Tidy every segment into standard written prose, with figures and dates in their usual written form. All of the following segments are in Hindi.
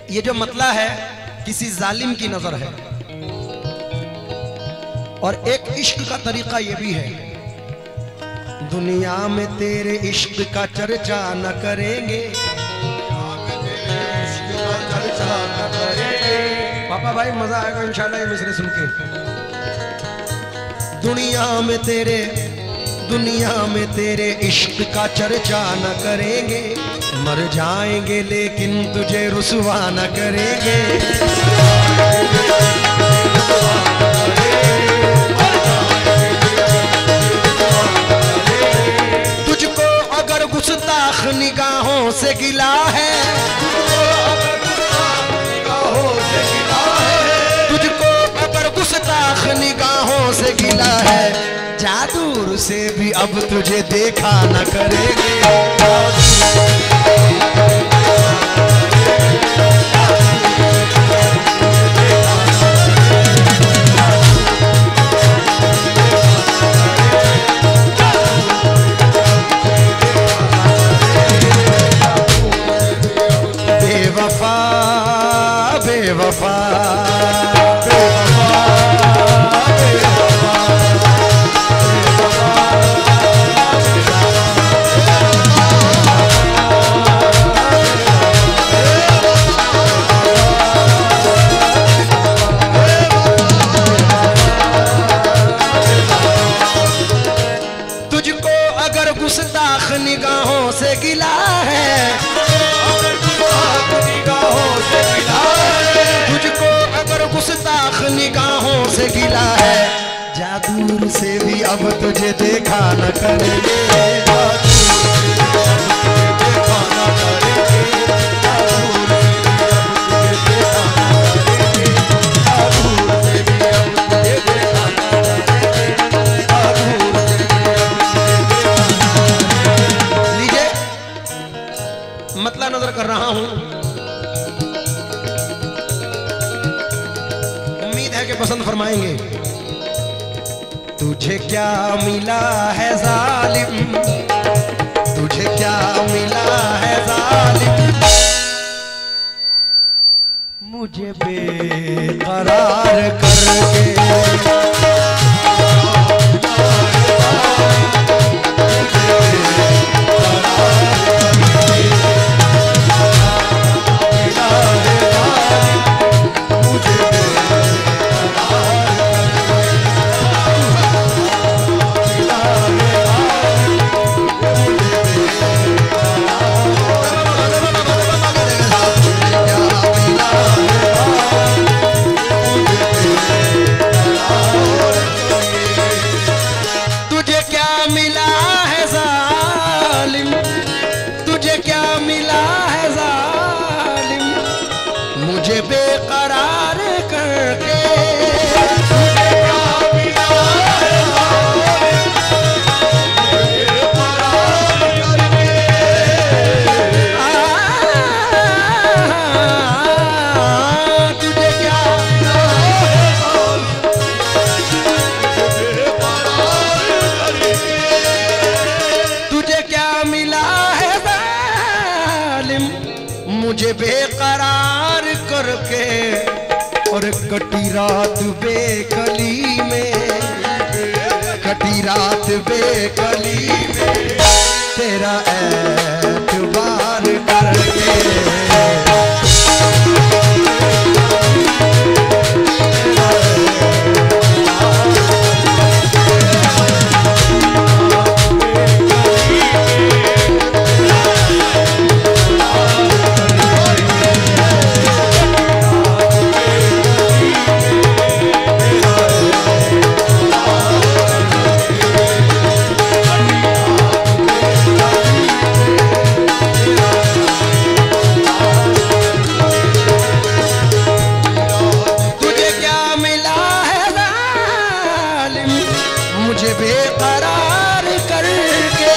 ये जो मतला है किसी जालिम की नजर है। और एक इश्क का तरीका ये भी है, दुनिया में तेरे इश्क का चर्चा न करेंगे। पापा भाई मजा आएगा इंशाल्लाह ये मिसरे सुन के। दुनिया में तेरे इश्क का चर्चा न करेंगे, मर जाएंगे लेकिन तुझे रुसवा न करेंगे। तुझको अगर गुस्ताख निगाहों से गिला है, तुझको अगर गुस्ताख निगाहों से गिला है, जादूर से भी अब तुझे देखा न करेंगे। बेवफा बेवफा गुस्ताख निगाहों से गिला है, तुझको अगर गुस्ताख निगाहों से गिला है, जादूर से भी अब तुझे देखा न करेंगे। मतला नजर कर रहा हूं, उम्मीद है कि पसंद फरमाएंगे। तुझे क्या मिला है जालिम, तुझे क्या मिला है जालिम, मुझे बेकरार करके। मुझे बेकरार करके, तुझे क्या तुझे क्या मिला है जालिम, मुझे बेकरार करके। और कटी रात बेकली में, कटी रात बेकली में, तेरा एतबार करके। मुझे बेकरार करके,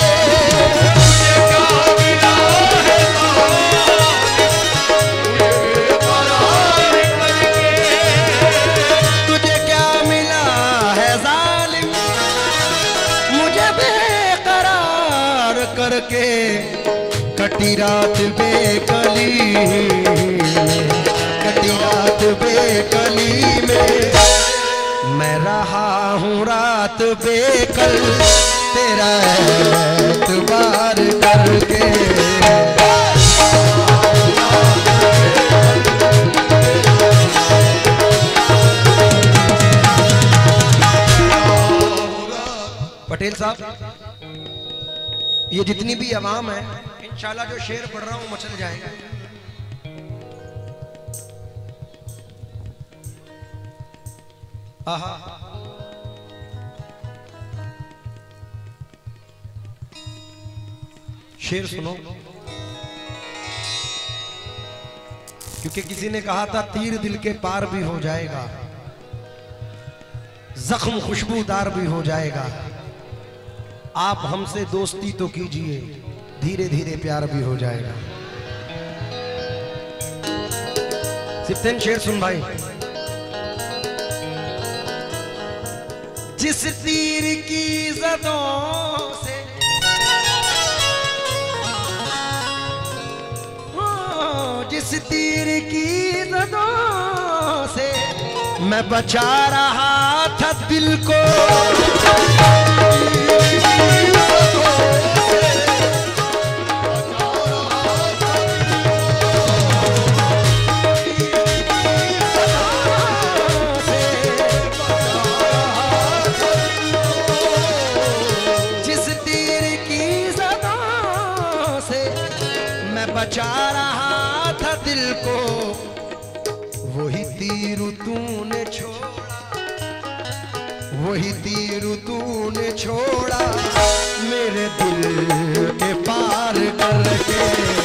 तुझे क्या मिला है जालिम, मुझे बेकरार करके। कटी रात बेकली कली में। मैं रहा हूँ रात बेकल तेरा एतबार करके। पटेल साहब, ये जितनी भी अवाम है, इंशाल्लाह जो शेर पढ़ रहा हूं मचल जाएगा। आहा, शेर सुनो, क्योंकि किसी ने कहा था तीर दिल के पार भी हो जाएगा, जख्म खुशबूदार भी हो जाएगा। आप हमसे दोस्ती तो कीजिए, धीरे धीरे प्यार भी हो जाएगा। सिफ्तन शेर सुन भाई। जिस तीर की ज़दों से जिस तीर की ज़दों से मैं बचा रहा था दिल को, बचा रहा था दिल को, वही तीर तूने छोड़ा, वही तीर तूने छोड़ा मेरे दिल के पार करके।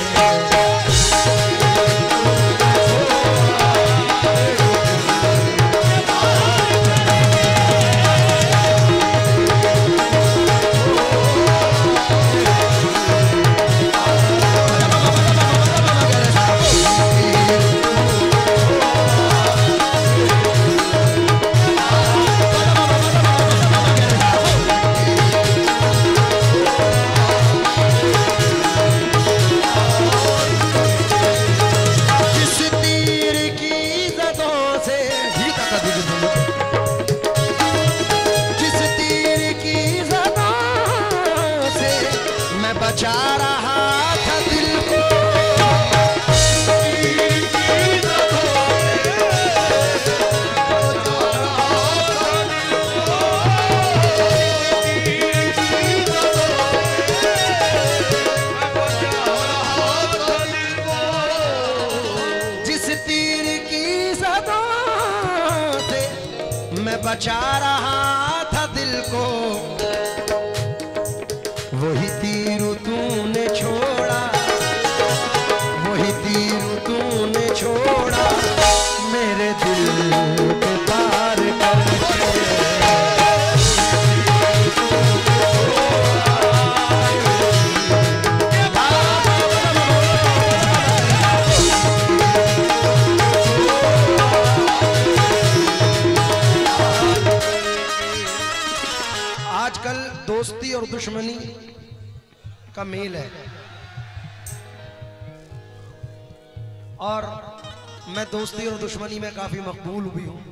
बचा रहा था दिल को, जिस तीर की ज़दों से मैं बचा रहा था दिल को, वही तीर तूने छोड़ा, वही तीर तूने छोड़ा मेरे दिल के पार करके। आजकल दोस्ती और दुश्मनी का मेल है, और मैं दोस्ती और दुश्मनी में काफी मकबूल भी हूं।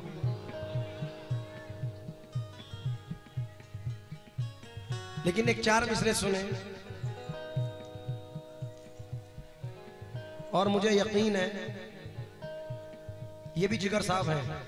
लेकिन एक चार मिसरे सुने और मुझे यकीन है ये भी जिगर साहब हैं।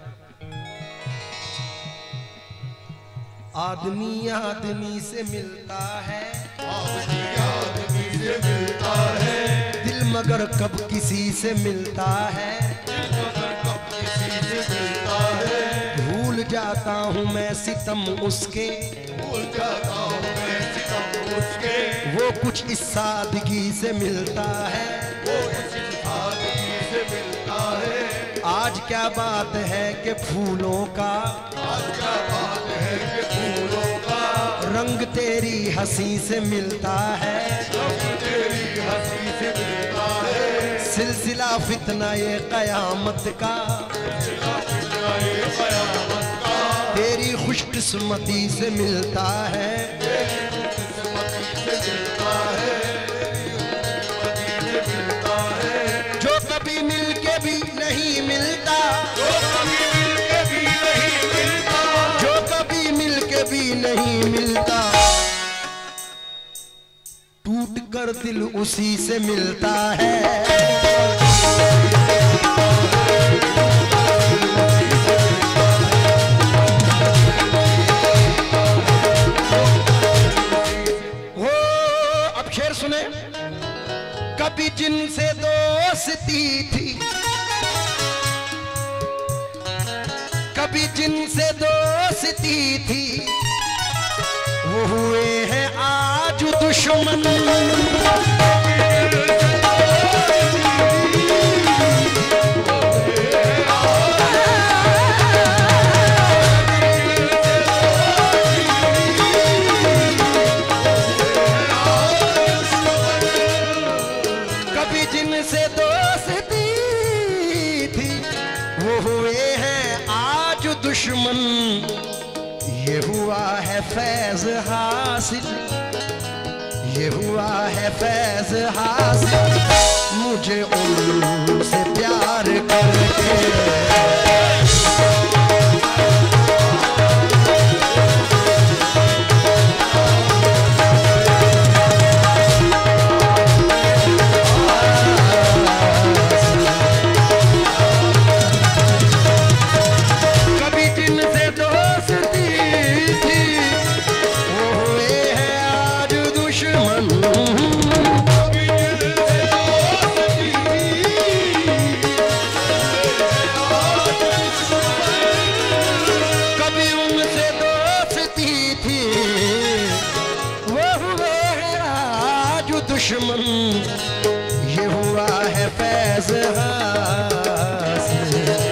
आदमी आदमी से मिलता है, आदमी से मिलता है, दिल मगर कब किसी से मिलता है, दिल मगर कब किसी से मिलता है। भूल जाता हूँ मैं सितम उसके, भूल जाता हूँ मैं सितम उसके, वो कुछ इस सादगी से मिलता है, वो कुछ इस सादगी से मिलता है। आज क्या बात है कि फूलों का, आज क्या बात है कि फूलों का रंग तेरी हंसी से मिलता है, रंग तेरी हंसी से मिलता है। सिलसिला फितना ये कयामत का, सिलसिला फितना ये कयामत का तेरी खुशकिस्मती से मिलता है, तेरी खुशकिस्मती से मिलता है, तेरी खुशकिस्मती से मिलता है। जो कभी मिल के भी नहीं नहीं मिलता, जो कभी मिलके भी नहीं मिलता, जो कभी मिलके भी नहीं मिलता, टूट कर दिल उसी से मिलता है। हो अब शेर सुने। कभी जिनसे दोस्ती थी, कभी जिनसे दोस्ती थी, वो हुए हैं आज दुश्मन। कभी जिनसे दोस्ती थी, वो हुए हैं आज दुश्मन। ये हुआ है फैज हासिल, ये हुआ है फैज हासिल, मुझे उनसे प्यार करके। दुश्मन, ये हुआ है फैज हासिल,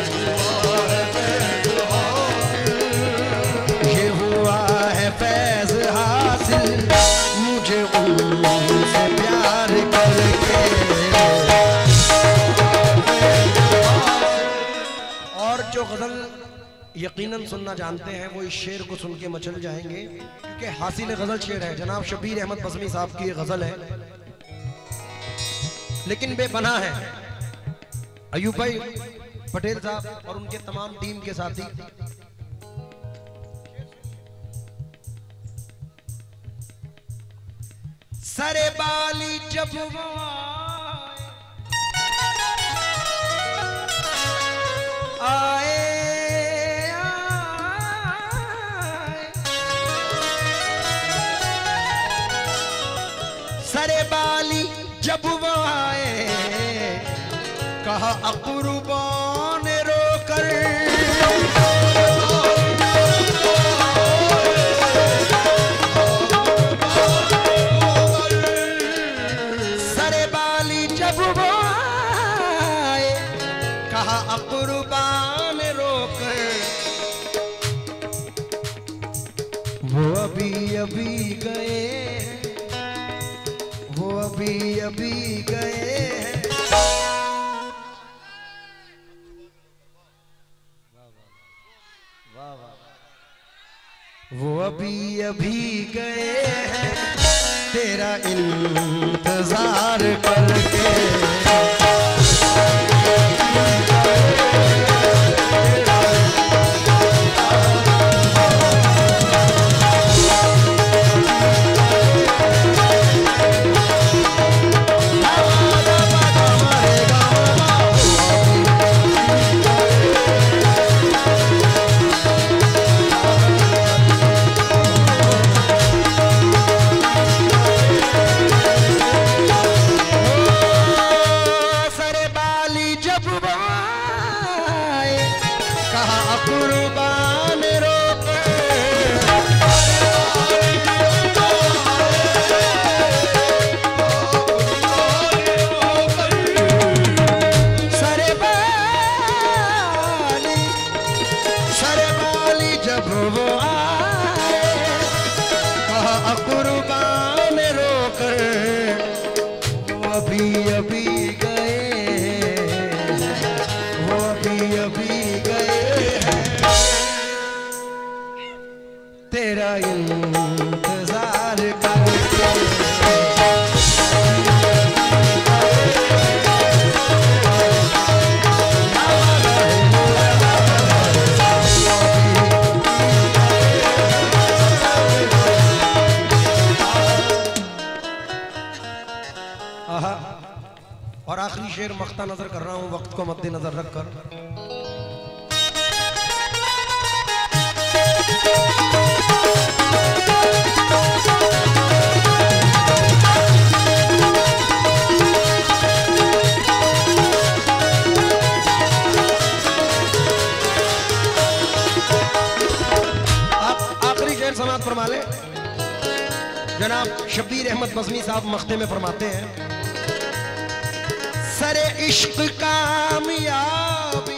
ये हुआ है फैज हासिल, मुझे उनसे प्यार करके। और जो गजल यकीनन सुनना जानते हैं वो इस शेर को सुन के मचल जाएंगे, क्योंकि हासिल गजल शेर है। जनाब शबीर अहमद बज़मी साहब की गजल है, लेकिन बेपनाह है। अयूब भाई पटेल साहब और उनके तमाम टीम के साथी सरे बाली जब वो आए, सरे बाली जब वो आए, कहा अक़रबान रोकर, सरे बाली जब वो आए, कहा अक़रबान रोकर, वो अभी अभी गए, वो अभी अभी गए हैं। वो अभी अभी गए हैं, तेरा इंतजार करके। शेर मख्ता नजर कर रहा हूं वक्त को मद्देनजर रखकर। आखिरी शेर समाप्त फरमा ले। जनाब शब्बीर अहमद बज़मी साहब मख्ते में फरमाते हैं, सरे इश्क कामयाबी,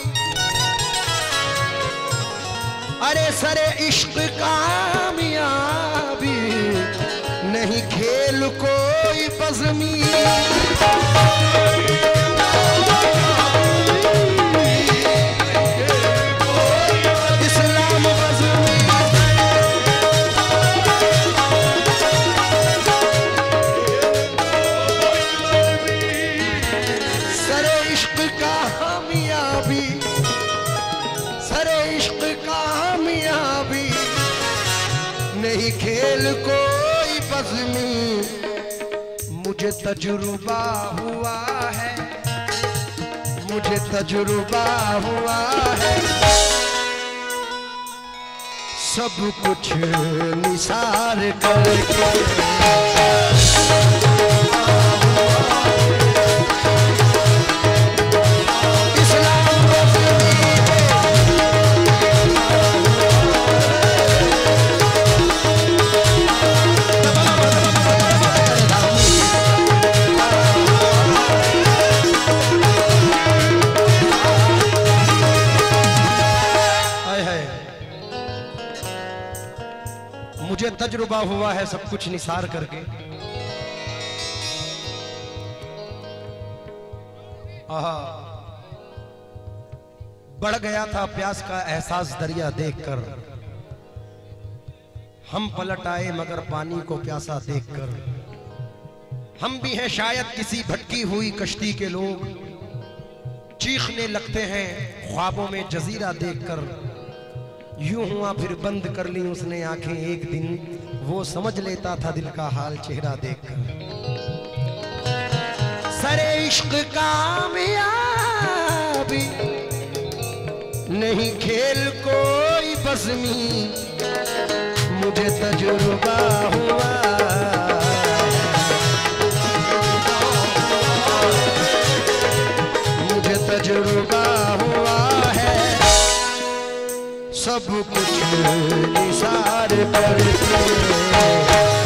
अरे सरे इश्क कामयाबी, नहीं खेल कोई बज़मी, इस्लाम बज़मी, सरे इश्क कामयाबी, सरे इश्क कामयाबी, नहीं खेल कोई बज़मी, मुझे तजुर्बा हुआ है, मुझे तजुर्बा हुआ है, सब कुछ निसार करके, इस्लाम मुझे तजुर्बा हुआ है सब कुछ निसार करके। आहा, बढ़ गया था प्यास का एहसास दरिया देखकर, हम पलट आए मगर पानी को प्यासा देखकर। हम भी हैं शायद किसी भटकी हुई कश्ती के लोग, चीखने लगते हैं ख्वाबों में जजीरा देखकर। यूं हुआ फिर बंद कर ली उसने आंखें एक दिन, वो समझ लेता था दिल का हाल चेहरा देखकर। सरे इश्क कामयाबी, नहीं खेल कोई बज़मी, मुझे तजुर्बा हुआ, मुझे तजुर्बा हुआ है, सब कुछ निसार करके।